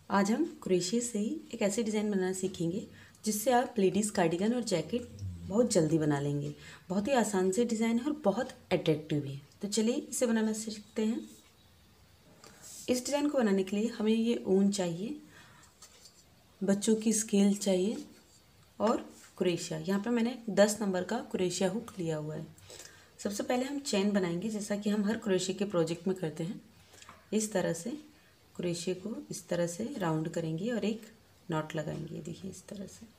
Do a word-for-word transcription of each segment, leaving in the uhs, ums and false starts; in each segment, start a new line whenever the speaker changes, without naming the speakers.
आज हम क्रोशिया से ही एक ऐसे डिज़ाइन बनाना सीखेंगे जिससे आप लेडीज़ कार्डिगन और जैकेट बहुत जल्दी बना लेंगे। बहुत ही आसान से डिज़ाइन है और बहुत अट्रैक्टिव भी है। तो चलिए इसे बनाना सीखते हैं। इस डिज़ाइन को बनाने के लिए हमें ये ऊन चाहिए, बच्चों की स्केल चाहिए और क्रोशिया। यहाँ पर मैंने दस नंबर का क्रोशिया हुक लिया हुआ है। सबसे पहले हम चेन बनाएंगे, जैसा कि हम हर क्रोशिया के प्रोजेक्ट में करते हैं। इस तरह से क्रोशिया को इस तरह से राउंड करेंगे और एक नॉट लगाएंगे। देखिए इस तरह से।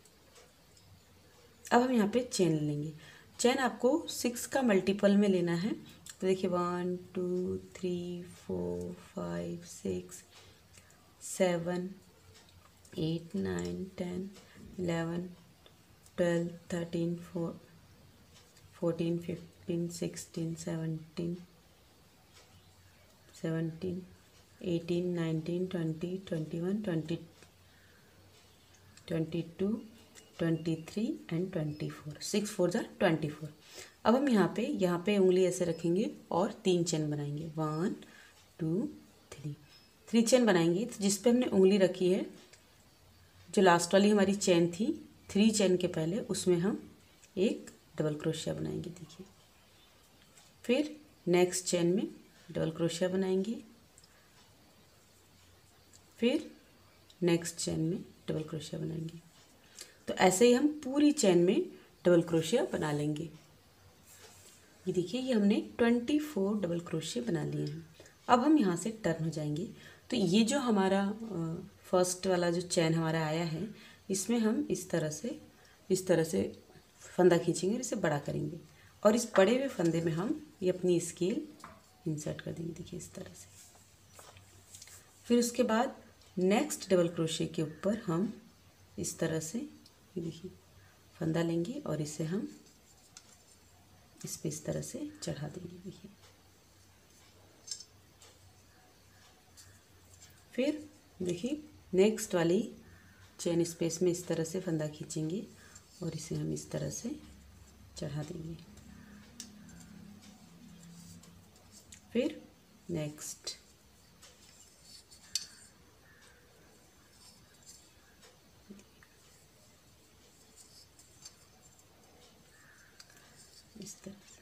अब हम यहाँ पे चेन लेंगे। चेन आपको सिक्स का मल्टीपल में लेना है। तो देखिए one two three four five six seven eight nine ten eleven twelve thirteen four fourteen fifteen sixteen seventeen seventeen eighteen nineteen twenty twenty one twenty twenty two twenty three and twenty four. Six four are twenty four. अब हम यहाँ पे यहाँ पे उंगली ऐसे रखेंगे और तीन चेन बनाएंगे। One two three three chain बनाएंगे। तो जिस पे हमने उंगली रखी है, जो लास्ट वाली हमारी चेन थी, थ्री चेन के पहले उसमें हम एक डबल क्रोशिया बनाएंगे। देखिए, फिर नेक्स्ट चेन में डबल क्रोशिया बनाएंगे, फिर नेक्स्ट चेन में डबल क्रोशिया बनाएंगे। तो ऐसे ही हम पूरी चेन में डबल क्रोशिया बना लेंगे। ये देखिए, ये हमने ट्वेंटी फोर डबल क्रोशिया बना लिए हैं। अब हम यहाँ से टर्न हो जाएंगे। तो ये जो हमारा फर्स्ट वाला जो चेन हमारा आया है, इसमें हम इस तरह से इस तरह से फंदा खींचेंगे और इसे बड़ा करेंगे और इस बड़े हुए फंदे में हम ये अपनी स्केल इंसर्ट कर देंगे। देखिए इस तरह से। फिर उसके बाद नेक्स्ट डबल क्रोशिया के ऊपर हम इस तरह से ये देखिए फंदा लेंगे और इसे हम इस पे इस तरह से चढ़ा देंगे। देखिए, फिर देखिए नेक्स्ट वाली चेन स्पेस में इस तरह से फंदा खींचेंगे और इसे हम इस तरह से चढ़ा देंगे। फिर नेक्स्ट इस तरह से।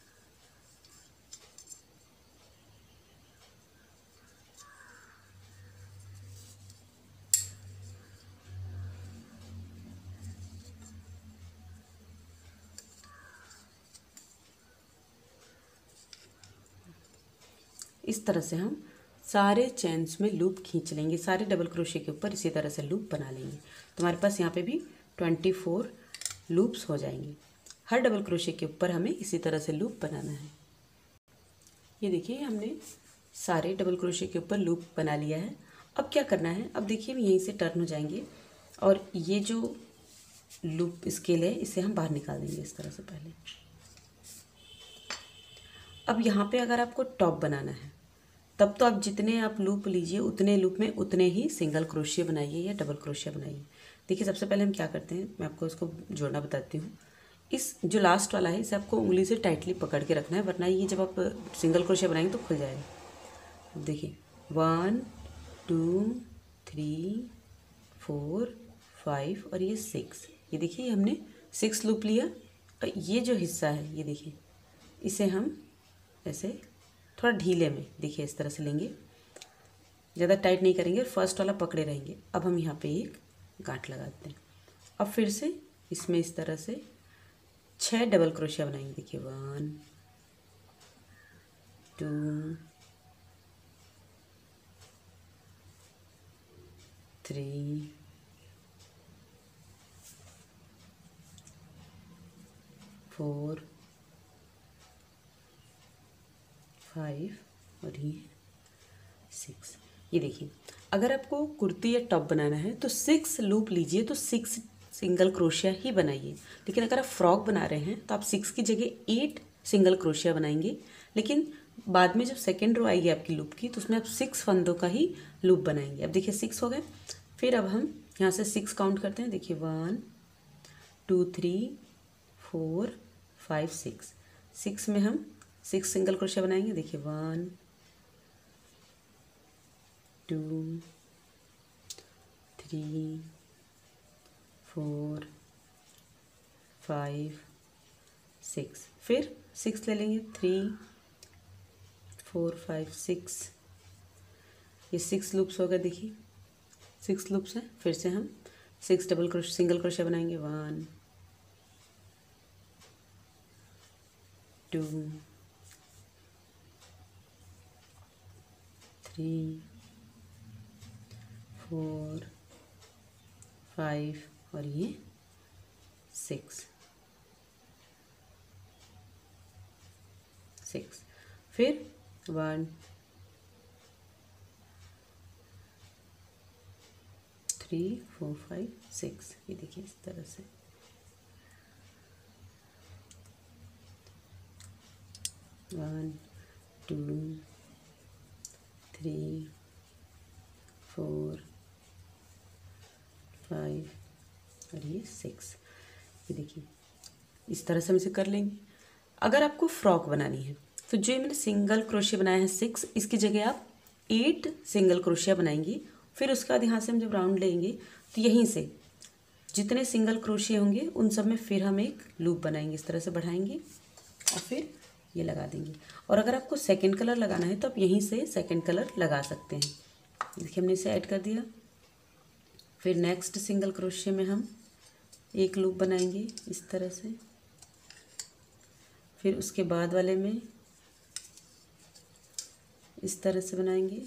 इस तरह से हम सारे चेन्स में लूप खींच लेंगे। सारे डबल क्रोशिया के ऊपर इसी तरह से लूप बना लेंगे। तो हमारे पास यहाँ पे भी ट्वेंटी फोर लूप्स हो जाएंगे। हर डबल क्रोशिया के ऊपर हमें इसी तरह से लूप बनाना है। ये देखिए, हमने सारे डबल क्रोशिया के ऊपर लूप बना लिया है। अब क्या करना है, अब देखिए हम यहीं से टर्न हो जाएंगे और ये जो लूप स्केल है इसे हम बाहर निकाल देंगे इस तरह से पहले। अब यहाँ पे अगर आपको टॉप बनाना है तब तो आप जितने आप लूप लीजिए उतने लूप में उतने ही सिंगल क्रोशिया बनाइए या डबल क्रोशिया बनाइए। देखिए सबसे पहले हम क्या करते हैं, मैं आपको इसको जोड़ना बताती हूँ। इस जो लास्ट वाला है इसे आपको उंगली से टाइटली पकड़ के रखना है, वरना ये जब आप सिंगल क्रोशिया बनाएंगे तो खुल जाएगा। देखिए one two three four five और ये सिक्स। ये देखिए हमने सिक्स लूप लिया और ये जो हिस्सा है ये देखिए इसे हम ऐसे थोड़ा ढीले में देखिए इस तरह से लेंगे, ज़्यादा टाइट नहीं करेंगे, फर्स्ट वाला पकड़े रहेंगे। अब हम यहाँ पे एक गांठ लगाते हैं। अब फिर से इसमें इस तरह से छह डबल क्रोशिया बनाएंगे। देखिए one two three four five और ये सिक्स। ये देखिए, अगर आपको कुर्ती या टॉप बनाना है तो सिक्स लूप लीजिए, तो सिक्स सिंगल क्रोशिया ही बनाइए। लेकिन अगर आप फ्रॉक बना रहे हैं तो आप सिक्स की जगह एट सिंगल क्रोशिया बनाएंगे। लेकिन बाद में जब सेकेंड रो आएगी आपकी लूप की तो उसमें आप सिक्स फंदों का ही लूप बनाएंगे। अब देखिए सिक्स हो गए। फिर अब हम यहाँ से सिक्स काउंट करते हैं। देखिए one two three four five six. Six में हम सिक्स सिंगल क्रोशिया बनाएंगे। देखिए one two three four five six, फिर सिक्स ले लेंगे, थ्री फोर फाइव सिक्स, ये सिक्स लूप्स हो गए। देखिए सिक्स लूप्स हैं। फिर से हम six double crochet single crochet बनाएंगे, one two three four five और ये सिक्स सिक्स, फिर one three four five six, ये देखिए इस तरह से। One two three four five और ये सिक्स, ये देखिए इस तरह से हम इसे कर लेंगे। अगर आपको फ्रॉक बनानी है तो जो मैंने सिंगल क्रोशिया बनाया है सिक्स, इसकी जगह आप एट सिंगल क्रोशिया बनाएंगी। फिर उसके बाद यहाँ से हम जब राउंड लेंगे तो यहीं से जितने सिंगल क्रोशिया होंगे उन सब में फिर हम एक लूप बनाएंगे, इस तरह से बढ़ाएंगे और फिर ये लगा देंगे। और अगर आपको सेकंड कलर लगाना है तो आप यहीं से सेकंड कलर लगा सकते हैं। देखिए हमने इसे ऐड कर दिया। फिर नेक्स्ट सिंगल क्रोशिया में हम एक लूप बनाएंगे इस तरह से, फिर उसके बाद वाले में इस तरह से बनाएंगे,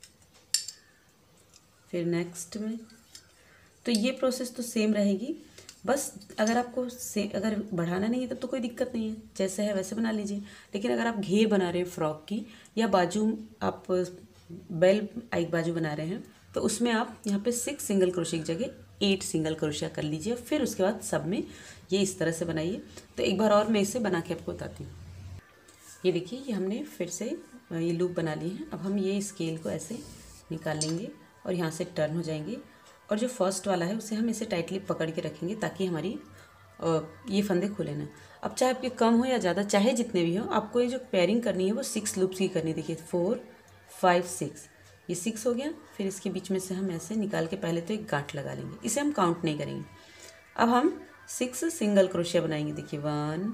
फिर नेक्स्ट में। तो ये प्रोसेस तो सेम रहेगी, बस अगर आपको से अगर बढ़ाना नहीं है तब तो कोई दिक्कत नहीं है, जैसे है वैसे बना लीजिए। लेकिन अगर आप घेर बना रहे हैं फ्रॉक की या बाजू आप बेल एक बाजू बना रहे हैं तो उसमें आप यहाँ पे सिक्स सिंगल क्रोशिया की जगह एट सिंगल क्रोशिया कर लीजिए। फिर उसके बाद सब में ये इस तरह से बनाइए। तो एक बार और मैं इसे बना के आपको बताती हूँ। ये देखिए ये हमने फिर से ये लूप बना लिए हैं। अब हम ये स्केल को ऐसे निकाल लेंगे और यहाँ से टर्न हो जाएंगे और जो फर्स्ट वाला है उसे हम इसे टाइटली पकड़ के रखेंगे ताकि हमारी ये फंदे खुले ना। अब चाहे आपके कम हो या ज़्यादा, चाहे जितने भी हो, आपको ये जो पेयरिंग करनी है वो सिक्स लूप्स की करनी है। देखिए फोर फाइव सिक्स, ये सिक्स हो गया। फिर इसके बीच में से हम ऐसे निकाल के पहले तो एक गांठ लगा लेंगे, इसे हम काउंट नहीं करेंगे। अब हम सिक्स सिंगल क्रोशिया बनाएंगे। देखिए one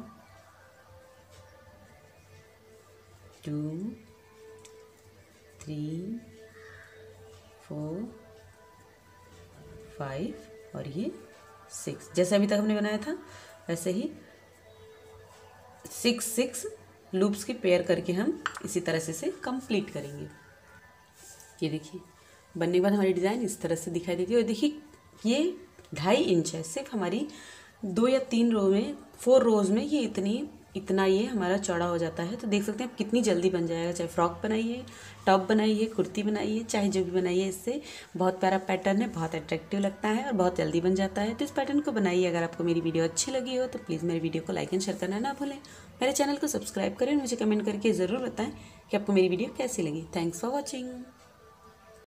two three four five और ये सिक्स, जैसे अभी तक हमने बनाया था वैसे ही सिक्स सिक्स लूप्स की पेयर करके हम इसी तरह से इसे कंप्लीट करेंगे। ये देखिए बनने के बाद हमारी डिज़ाइन इस तरह से दिखाई देती है। और देखिए ये ढाई इंच है, सिर्फ हमारी दो या तीन रो में फोर रोज़ में ये इतनी इतना ये हमारा चौड़ा हो जाता है। तो देख सकते हैं आप कितनी जल्दी बन जाएगा। चाहे फ्रॉक बनाइए, टॉप बनाइए, कुर्ती बनाइए, चाहे जो भी बनाइए, इससे बहुत प्यारा पैटर्न है, बहुत अट्रैक्टिव लगता है और बहुत जल्दी बन जाता है। तो इस पैटर्न को बनाइए। अगर आपको मेरी वीडियो अच्छी लगी हो तो प्लीज़ मेरी वीडियो को लाइक एंड शेयर करना ना भूलें। मेरे चैनल को सब्सक्राइब करें, मुझे कमेंट करके ज़रूर बताएं कि आपको मेरी वीडियो कैसी लगी। Thanks for watching.